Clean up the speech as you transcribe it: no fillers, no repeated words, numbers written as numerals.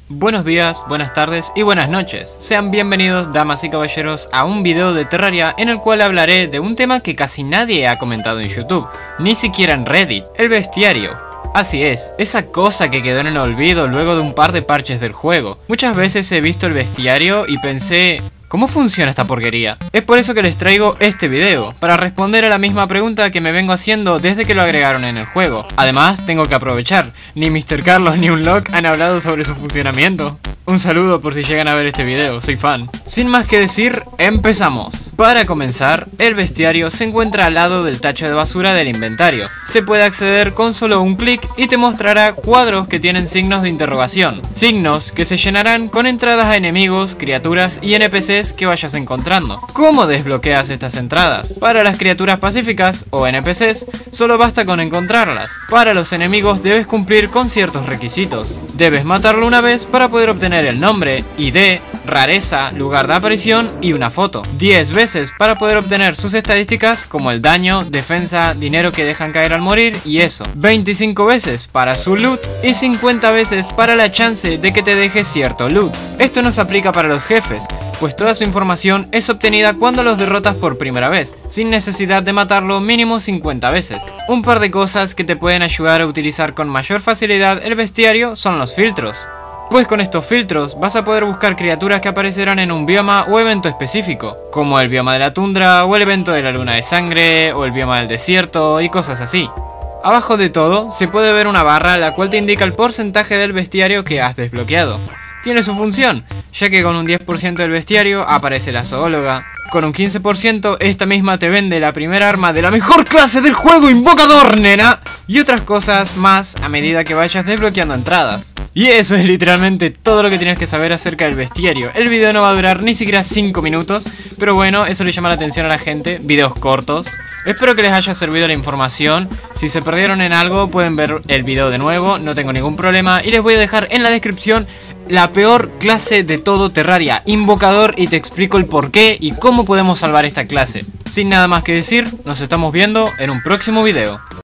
Buenos días, buenas tardes y buenas noches. Sean bienvenidos, damas y caballeros, a un video de Terraria en el cual hablaré de un tema que casi nadie ha comentado en YouTube, ni siquiera en Reddit: el bestiario. Así es, esa cosa que quedó en el olvido luego de un par de parches del juego. Muchas veces he visto el bestiario y pensé: ¿cómo funciona esta porquería? Es por eso que les traigo este video, para responder a la misma pregunta que me vengo haciendo desde que lo agregaron en el juego. Además, tengo que aprovechar, ni Mr. Carlos ni Unlock han hablado sobre su funcionamiento. Un saludo por si llegan a ver este video, soy fan. Sin más que decir, empezamos. Para comenzar, el bestiario se encuentra al lado del tacho de basura del inventario. Se puede acceder con solo un clic y te mostrará cuadros que tienen signos de interrogación. Signos que se llenarán con entradas a enemigos, criaturas y NPCs que vayas encontrando. ¿Cómo desbloqueas estas entradas? Para las criaturas pacíficas o NPCs, solo basta con encontrarlas. Para los enemigos debes cumplir con ciertos requisitos. Debes matarlo una vez para poder obtener el nombre, ID, rareza, lugar de aparición y una foto. 10 veces para poder obtener sus estadísticas como el daño, defensa, dinero que dejan caer al morir y eso. 25 veces para su loot y 50 veces para la chance de que te deje cierto loot. Esto no se aplica para los jefes, pues toda su información es obtenida cuando los derrotas por primera vez, sin necesidad de matarlo mínimo 50 veces. Un par de cosas que te pueden ayudar a utilizar con mayor facilidad el bestiario son los filtros. Pues con estos filtros vas a poder buscar criaturas que aparecerán en un bioma o evento específico, como el bioma de la tundra o el evento de la luna de sangre o el bioma del desierto y cosas así. Abajo de todo se puede ver una barra la cual te indica el porcentaje del bestiario que has desbloqueado. Tiene su función, ya que con un 10% del bestiario aparece la zoóloga. Con un 15% esta misma te vende la primera arma de la mejor clase del juego, invocador, nena. Y otras cosas más a medida que vayas desbloqueando entradas. Y eso es literalmente todo lo que tienes que saber acerca del bestiario. El video no va a durar ni siquiera 5 minutos, pero bueno, eso le llama la atención a la gente, videos cortos. Espero que les haya servido la información. Si se perdieron en algo pueden ver el video de nuevo, no tengo ningún problema. Y les voy a dejar en la descripción la peor clase de todo Terraria, invocador, y te explico el porqué y cómo podemos salvar esta clase. Sin nada más que decir, nos estamos viendo en un próximo video.